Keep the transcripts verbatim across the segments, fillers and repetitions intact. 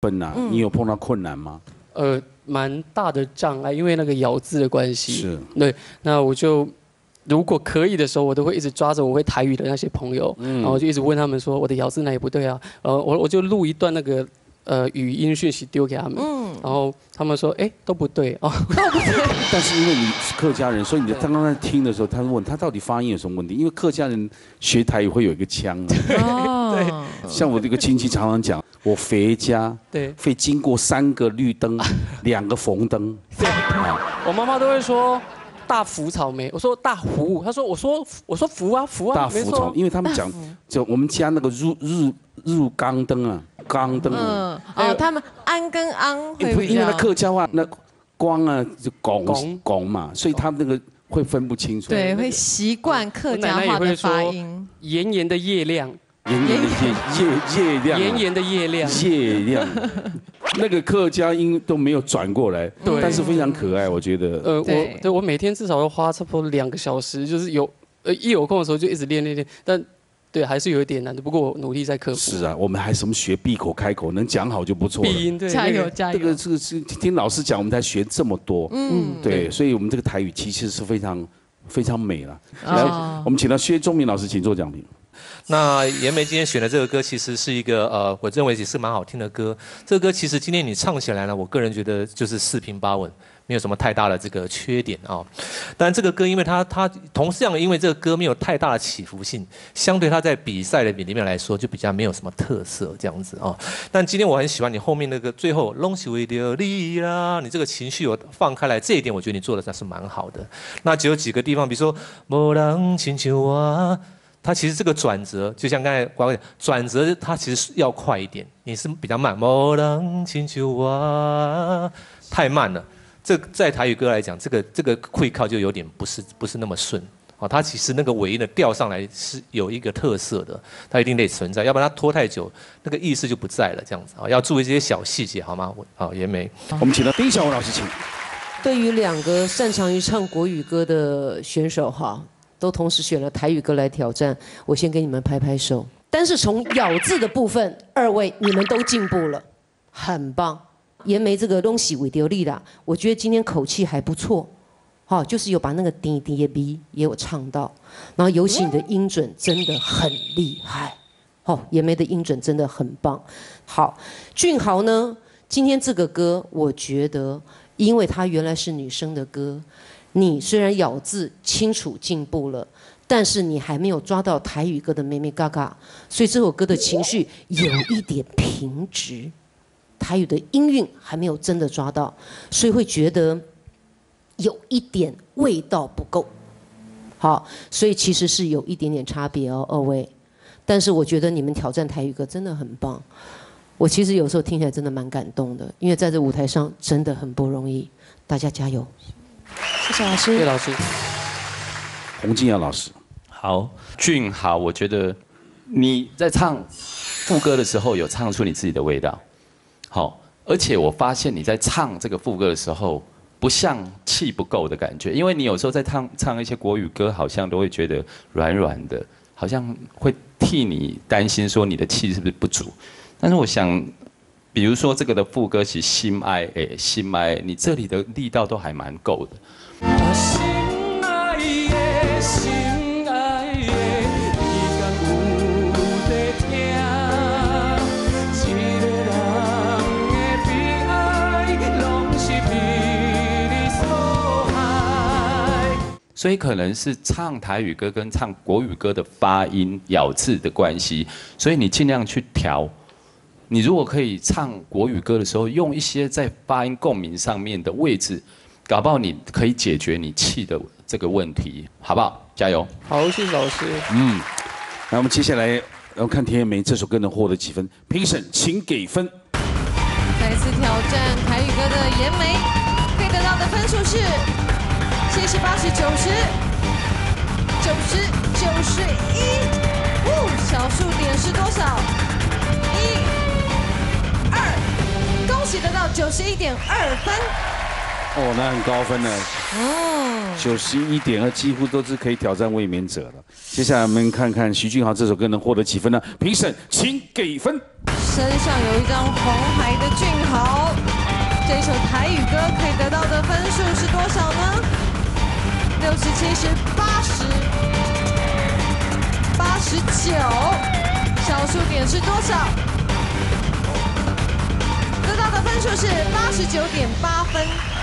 分啊，嗯、你有碰到困难吗？ 呃，蛮大的障碍，因为那个咬字的关系。 是。 对，那我就如果可以的时候，我都会一直抓着我会台语的那些朋友，嗯、然后就一直问他们说我的咬字哪里不对啊？呃，我我就录一段那个呃语音讯息丢给他们，嗯、然后他们说哎都不对哦，都不对。 但是因为你是客家人，所以你刚刚在听的时候，他问他到底发音有什么问题？因为客家人学台语会有一个腔啊。 对。 像我这个亲戚常常讲，我回家对会经过三个绿灯，两个红灯。 对。我妈妈都会说。大福草莓，我说大福，他说我说我说福啊福啊， 大福草，因为他们讲，就我们家那个日日日钢灯啊，钢灯啊， 哦，他们安跟安会比较， 因为那客家话那光啊就拱拱嘛，所以他们那个会分不清楚， 对，会习惯客家话的发音， 炎炎的夜亮。 炎炎的夜夜夜亮， 炎炎的夜亮， 夜亮，那个客家音都没有转过来， 对， 但是非常可爱，我觉得。 呃，我对我每天至少要花差不多两个小时，就是有呃一有空的时候就一直练练练，但对还是有一点难的，不过我努力在克服。 是啊，我们还什么学闭口开口，能讲好就不错了。 闭音对， 加油加油。 这个这个是听老师讲，我们才学这么多，嗯，对，所以我们这个台语其实是非常非常美了。来，我们请到薛忠明老师，请做讲评。 那妍梅今天选的这个歌，其实是一个呃，我认为也是蛮好听的歌。这个歌其实今天你唱起来呢，我个人觉得就是四平八稳，没有什么太大的这个缺点啊。但这个歌，因为它它同样因为这个歌没有太大的起伏性，相对它在比赛的里面来说，就比较没有什么特色这样子啊。但今天我很喜欢你后面那个最后拢是为了你啦，你这个情绪我放开来，这一点我觉得你做的还是蛮好的。那只有几个地方，比如说无人亲像我。它其实这个转折，就像刚才瓜哥讲，转折它其实要快一点，你是比较慢。无人亲像我，太慢了。这在台语歌来讲，这个这个会靠就有点不是不是那么顺。哦，它其实那个尾音的调上来是有一个特色的，它一定得存在，要不然它拖太久，那个意思就不在了。这样子啊，要注意这些小细节，好吗？好，妍梅， 我们请到丁小文老师，请。 对于两个擅长于唱国语歌的选手，哈。都同时选了台语歌来挑战，我先给你们拍拍手。但是从咬字的部分，二位你们都进步了，很棒。妍梅这个东西为流利啦，我觉得今天口气还不错，好，就是有把那个滴滴的 B 也有唱到，然后尤其你的音准真的很厉害，好，妍梅的音准真的很棒。好，俊豪呢，今天这个歌我觉得，因为他原来是女生的歌。你虽然咬字清楚进步了，但是你还没有抓到台语歌的妹妹嘎嘎，所以这首歌的情绪有一点平直，台语的音韵还没有真的抓到，所以会觉得有一点味道不够。好，所以其实是有一点点差别哦，二位。但是我觉得你们挑战台语歌真的很棒，我其实有时候听起来真的蛮感动的，因为在这舞台上真的很不容易，大家加油。谢谢老师。 谢谢老师。 洪金瑶老师， 好，俊豪，我觉得你在唱副歌的时候有唱出你自己的味道，好，而且我发现你在唱这个副歌的时候，不像气不够的感觉，因为你有时候在唱唱一些国语歌，好像都会觉得软软的，好像会替你担心说你的气是不是不足，但是我想。比如说这个的副歌是心爱诶，心爱，你这里的力道都还蛮够的。心爱的，心爱的，你敢有在听？一个人的悲哀，拢是比你所害。所以可能是唱台语歌跟唱国语歌的发音咬字的关系，所以你尽量去调。你如果可以唱国语歌的时候，用一些在发音共鸣上面的位置，搞不好你可以解决你气的这个问题，好不好？加油！ 好，谢谢老师。 嗯，那我们接下来要看田妍梅这首歌能获得几分？评审请给分。 再次挑战台语歌的妍梅，可以得到的分数是：七十、八十、九十、九十、九十一。哦，小数点是多少？一。恭喜得到九十一点二分， 哦，那很高分呢。哦，九十一点二几乎都是可以挑战卫冕者了。接下来我们看看徐俊豪这首歌能获得几分呢？评审请给分。 身上有一张红牌的俊六十、七十、八十、八十九，小数点是多少？得到的分数是八十九点八分。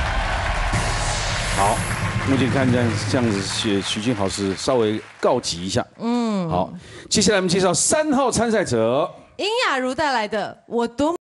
好，目前看这样这样子，许徐俊豪是稍微告急一下。嗯，好，接下来我们介绍三号参赛者殷雅茹带来的《我多么》。